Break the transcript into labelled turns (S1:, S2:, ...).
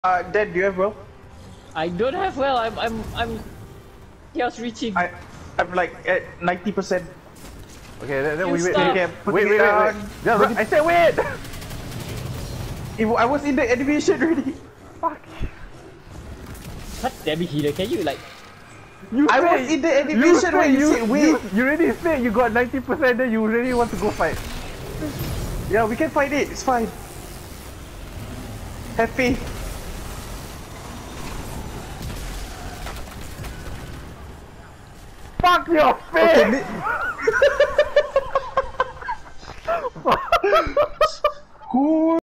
S1: Dad, do you have well?
S2: I don't have well. I'm just reaching.
S1: I'm like at 90%.
S3: Okay, then
S2: You
S3: we wait.
S2: stop.
S3: Okay,
S1: Putting
S3: wait.
S1: it down.
S3: Just, I said wait.
S1: I was in the animation already.
S3: Fuck.
S2: God damn it, Healer. Can you like?
S1: I was in the animation when you said wait.
S3: You already said you got 90%, then you really want to go fight.
S1: Yeah, we can fight it. It's fine. Have faith.
S3: Fuck your face!
S1: Who